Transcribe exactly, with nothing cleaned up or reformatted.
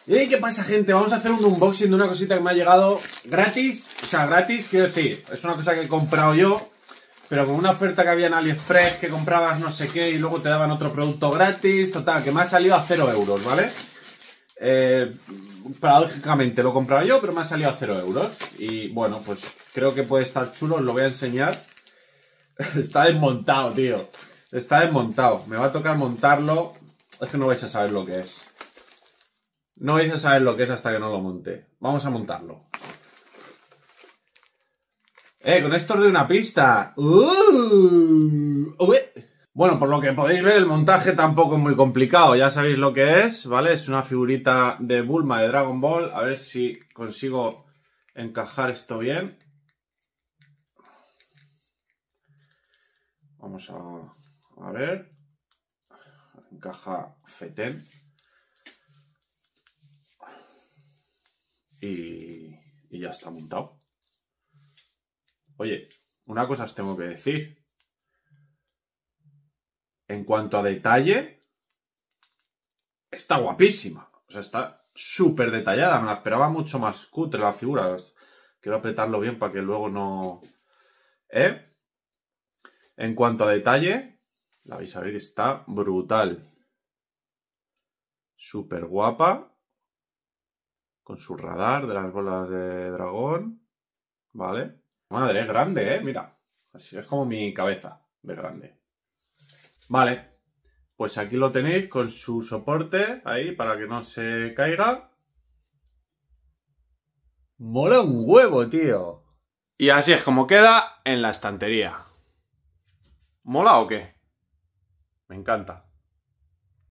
¿Y qué pasa, gente? Vamos a hacer un unboxing de una cosita que me ha llegado gratis. O sea, gratis, quiero decir, es una cosa que he comprado yo, pero con una oferta que había en AliExpress, que comprabas no sé qué y luego te daban otro producto gratis. Total, que me ha salido a cero euros, ¿vale? Eh, paradójicamente lo he comprado yo, pero me ha salido a cero euros. Y bueno, pues creo que puede estar chulo, os lo voy a enseñar. Está desmontado, tío. Está desmontado. Me va a tocar montarlo. Es que no vais a saber lo que es. No vais a saber lo que es hasta que no lo monte. Vamos a montarlo. Eh, con esto os doy una pista. Uh, uh. Bueno, por lo que podéis ver, el montaje tampoco es muy complicado. Ya sabéis lo que es, ¿vale? Es una figurita de Bulma de Dragon Ball. A ver si consigo encajar esto bien. Vamos a, a ver. Encaja fetén. Y, y ya está montado. Oye, una cosa os tengo que decir. En cuanto a detalle, está guapísima. O sea, está súper detallada. Me la esperaba mucho más cutre la figura. Quiero apretarlo bien para que luego no... ¿Eh? En cuanto a detalle, la vais a ver que está brutal. Súper guapa. Con su radar de las bolas de dragón. ¿Vale? Madre, es grande, ¿eh? Mira. Así es como mi cabeza de grande. Vale. Pues aquí lo tenéis con su soporte ahí para que no se caiga. Mola un huevo, tío. Y así es como queda en la estantería. ¿Mola o qué? Me encanta.